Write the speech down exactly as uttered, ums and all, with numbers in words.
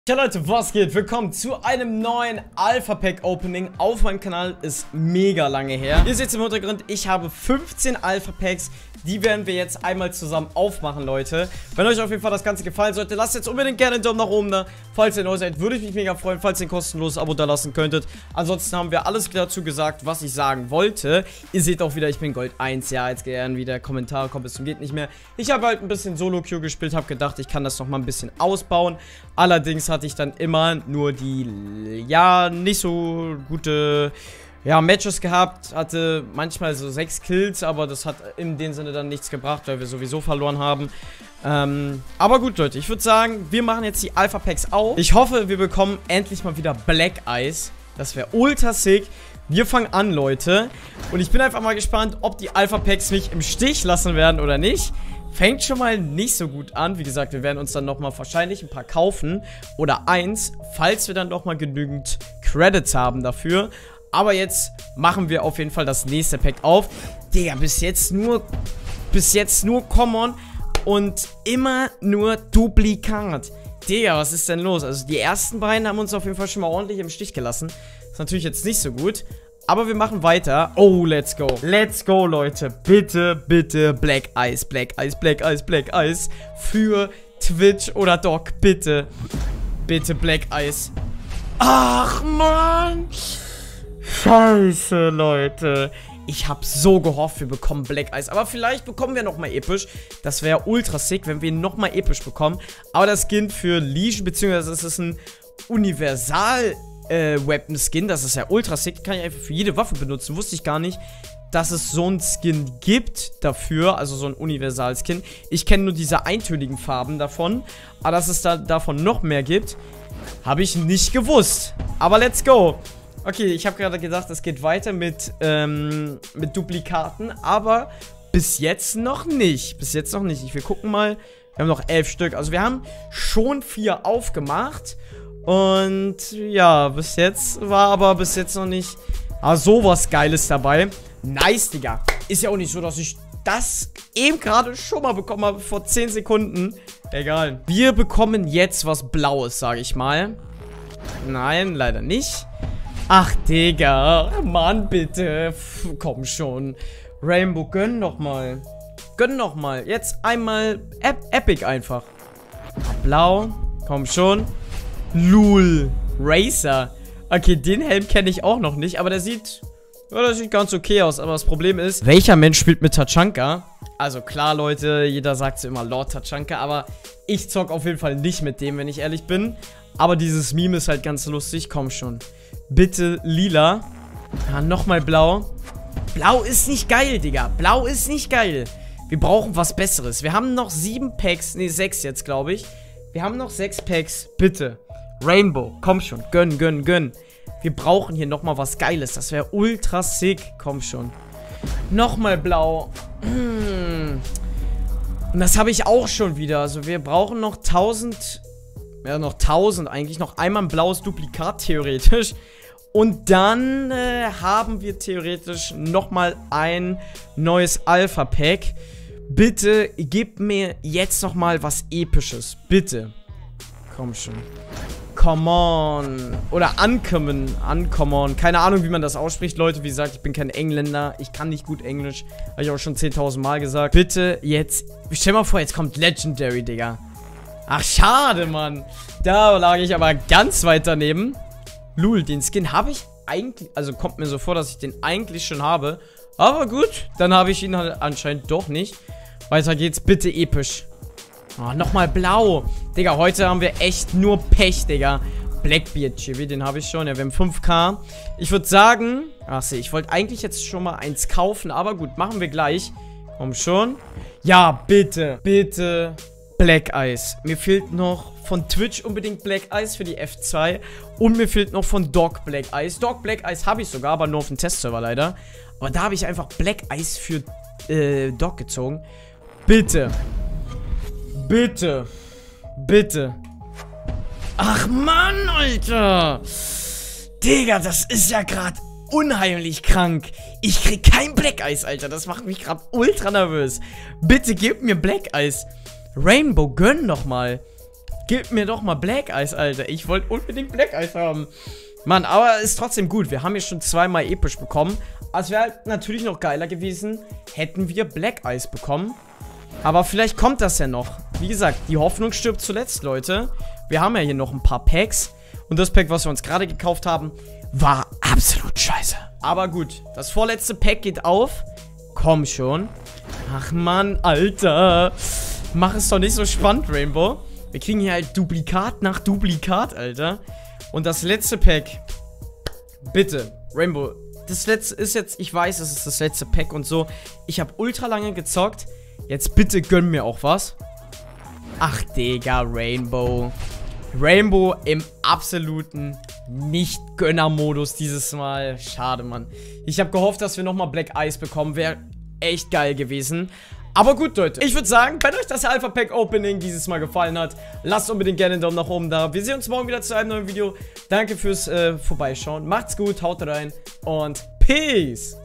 Ja Leute, was geht? Willkommen zu einem neuen Alpha Pack Opening auf meinem Kanal. Ist mega lange her. Ihr seht im Hintergrund, ich habe fünfzehn Alpha Packs. Die werden wir jetzt einmal zusammen aufmachen, Leute. Wenn euch auf jeden Fall das Ganze gefallen sollte, lasst jetzt unbedingt gerne einen Daumen nach oben da. Falls ihr neu seid, würde ich mich mega freuen, falls ihr ein kostenloses Abo da lassen könntet. Ansonsten haben wir alles dazu gesagt, was ich sagen wollte. Ihr seht auch wieder, ich bin Gold eins. Ja, jetzt gerne wieder Kommentare kommt, bis zum geht nicht mehr. Ich habe halt ein bisschen Solo-Queue gespielt, habe gedacht, ich kann das noch mal ein bisschen ausbauen. Allerdings hatte ich dann immer nur die, ja, nicht so gute... Ja, Matches gehabt, hatte manchmal so sechs Kills, aber das hat in dem Sinne dann nichts gebracht, weil wir sowieso verloren haben. Ähm, aber gut, Leute, ich würde sagen, wir machen jetzt die Alpha Packs auf. Ich hoffe, wir bekommen endlich mal wieder Black Eyes. Das wäre ultra sick. Wir fangen an, Leute. Und ich bin einfach mal gespannt, ob die Alpha Packs mich im Stich lassen werden oder nicht. Fängt schon mal nicht so gut an. Wie gesagt, wir werden uns dann nochmal wahrscheinlich ein paar kaufen. Oder eins, falls wir dann nochmal genügend Credits haben dafür. Aber jetzt machen wir auf jeden Fall das nächste Pack auf. Digga, bis jetzt nur, bis jetzt nur Common und immer nur Duplikat. Digga, was ist denn los? Also die ersten beiden haben uns auf jeden Fall schon mal ordentlich im Stich gelassen. Ist natürlich jetzt nicht so gut. Aber wir machen weiter. Oh, let's go. Let's go, Leute. Bitte, bitte Black Eyes, Black Eyes, Black Eyes, Black Eyes. Für Twitch oder Doc. Bitte. Bitte Black Eyes. Ach, Mann. Scheiße, Leute. Ich habe so gehofft, wir bekommen Black Eyes. Aber vielleicht bekommen wir nochmal episch. Das wäre ultra sick, wenn wir ihn nochmal episch bekommen. Aber das Skin für Legion, beziehungsweise es ist ein Universal äh, Weapon Skin. Das ist ja ultra sick. Kann ich einfach für jede Waffe benutzen. Wusste ich gar nicht, dass es so ein Skin gibt dafür. Also so ein Universal Skin. Ich kenne nur diese eintönigen Farben davon. Aber dass es da davon noch mehr gibt, habe ich nicht gewusst. Aber let's go. Okay, ich habe gerade gedacht, es geht weiter mit, ähm, mit Duplikaten, aber bis jetzt noch nicht. Bis jetzt noch nicht. Wir gucken mal. Wir haben noch elf Stück. Also wir haben schon vier aufgemacht. Und ja, bis jetzt war aber bis jetzt noch nicht ah, sowas Geiles dabei. Nice, Digga. Ist ja auch nicht so, dass ich das eben gerade schon mal bekommen habe vor zehn Sekunden. Egal. Wir bekommen jetzt was Blaues, sage ich mal. Nein, leider nicht. Ach, Digga. Mann, bitte. Pff, komm schon. Rainbow, gönn noch mal. Gönn noch mal. Jetzt einmal Ep Epic einfach. Blau. Komm schon. Lul. Racer. Okay, den Helm kenne ich auch noch nicht. Aber der sieht... Ja, der sieht ganz okay aus. Aber das Problem ist... Welcher Mensch spielt mit Tachanka? Also klar, Leute. Jeder sagt so immer Lord Tachanka. Aber ich zock auf jeden Fall nicht mit dem, wenn ich ehrlich bin. Aber dieses Meme ist halt ganz lustig. Komm schon. Bitte lila. Ja, nochmal blau. Blau ist nicht geil, Digga. Blau ist nicht geil. Wir brauchen was Besseres. Wir haben noch sieben Packs. Ne, sechs jetzt, glaube ich. Wir haben noch sechs Packs. Bitte. Rainbow. Komm schon. Gönn, gönn, gönn. Wir brauchen hier nochmal was Geiles. Das wäre ultra sick. Komm schon. Nochmal blau. Und das habe ich auch schon wieder. Also wir brauchen noch tausend... Ja, noch tausend eigentlich. Noch einmal ein blaues Duplikat, theoretisch. Und dann äh, haben wir theoretisch nochmal ein neues Alpha Pack. Bitte gib mir jetzt nochmal was Episches. Bitte. Komm schon. Come on. Oder ankommen. Ankommen. Keine Ahnung, wie man das ausspricht, Leute. Wie gesagt, ich bin kein Engländer. Ich kann nicht gut Englisch. Habe ich auch schon zehntausend Mal gesagt. Bitte jetzt. Stell mal vor, jetzt kommt Legendary, Digga. Ach, schade, Mann. Da lag ich aber ganz weit daneben. Lul, den Skin habe ich eigentlich... Also kommt mir so vor, dass ich den eigentlich schon habe. Aber gut, dann habe ich ihn halt anscheinend doch nicht. Weiter geht's, bitte episch. Oh, nochmal blau. Digga, heute haben wir echt nur Pech, Digga. Blackbeard Chibi, den habe ich schon. Ja, wir haben fünf K. Ich würde sagen... Ach so, ich wollte eigentlich jetzt schon mal eins kaufen. Aber gut, machen wir gleich. Komm schon. Ja, bitte. Bitte... Black Eyes. Mir fehlt noch von Twitch unbedingt Black Eyes für die F zwei. Und mir fehlt noch von Doc Black Eyes. Doc Black Eyes habe ich sogar, aber nur auf dem Testserver leider. Aber da habe ich einfach Black Eyes für äh, Doc gezogen. Bitte. Bitte. Bitte. Ach Mann, Alter. Digga, das ist ja gerade unheimlich krank. Ich krieg kein Black Eyes, Alter. Das macht mich gerade ultra nervös. Bitte gib mir Black Eyes. Rainbow, gönn noch mal. gib mir doch mal Black Ice, Alter. Ich wollte unbedingt Black Ice haben. Mann, aber ist trotzdem gut. Wir haben hier schon zweimal episch bekommen. Also wäre halt natürlich noch geiler gewesen, hätten wir Black Ice bekommen. Aber vielleicht kommt das ja noch. Wie gesagt, die Hoffnung stirbt zuletzt, Leute. Wir haben ja hier noch ein paar Packs. Und das Pack, was wir uns gerade gekauft haben, war absolut scheiße. Aber gut, das vorletzte Pack geht auf. Komm schon. Ach Mann, Alter. Mach es doch nicht so spannend, Rainbow. Wir kriegen hier halt Duplikat nach Duplikat, Alter. Und das letzte Pack. Bitte, Rainbow. Das letzte ist jetzt, ich weiß, es ist das letzte Pack und so. Ich habe ultra lange gezockt. Jetzt bitte gönn mir auch was. Ach, Digga, Rainbow. Rainbow im absoluten Nicht-Gönner-Modus dieses Mal. Schade, Mann. Ich habe gehofft, dass wir nochmal Black Ice bekommen. Wäre echt geil gewesen. Aber gut, Leute. Ich würde sagen, wenn euch das Alpha-Pack-Opening dieses Mal gefallen hat, lasst unbedingt gerne einen Daumen nach oben da. Wir sehen uns morgen wieder zu einem neuen Video. Danke fürs äh, Vorbeischauen. Macht's gut, haut rein und Peace.